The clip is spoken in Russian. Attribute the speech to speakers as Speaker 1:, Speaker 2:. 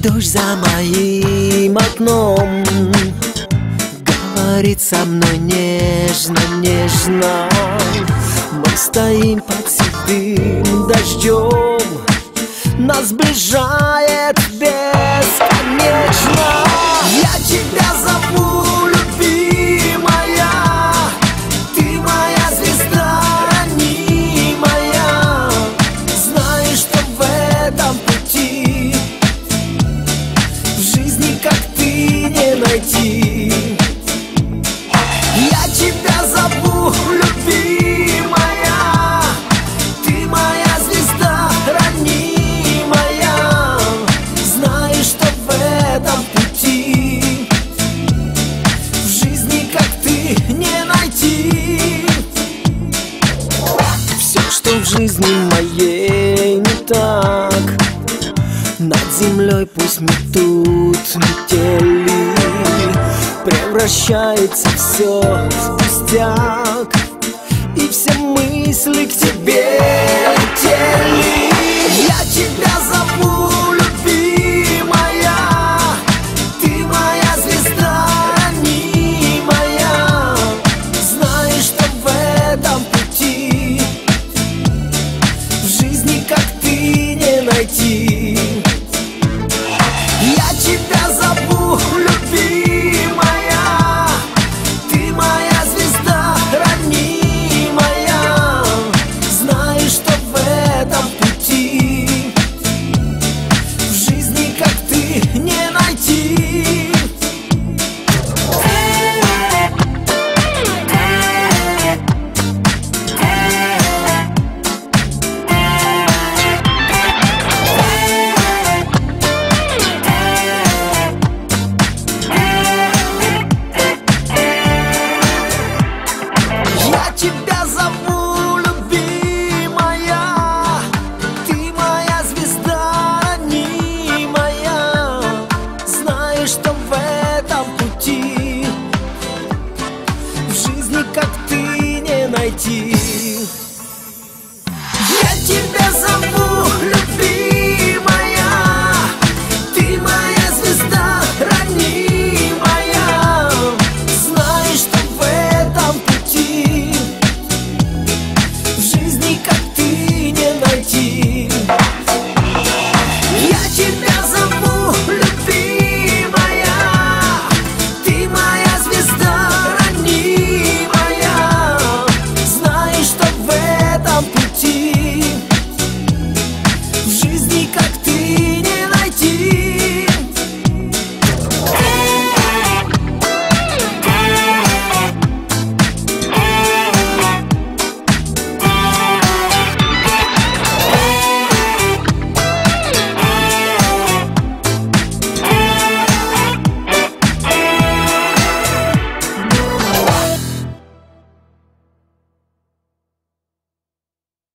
Speaker 1: Дождь за моим окном говорит со мной нежно, нежно. Мы стоим под седым дождем, нас сближает бесконечно. Я тебя зову, любимая, ты моя звезда, ранимая. Знаю, что в этом пути в жизни, как ты, не найти. Я тебя зову, любимая, ты моя звезда, ранимая. Знаю, что в этом пути в жизни, как ты, не найти. Все, что в жизни моей не так, над землей пусть метут метели, превращается все в пустяк, и все мысли к тебе летели. Я тебя зову, любимая, ты моя звезда, ранимая. Знаю, что в этом пути в жизни, как ты, не найти. Я тебя зову, любимая, ты моя звезда, ранимая. Знаю, что в этом пути в жизни, как ты, не найти. Я тебя зову, любимая, ты моя звезда, ранимая. Знаю, что в этом пути в жизни, как ты, не найти. Я тебя зову,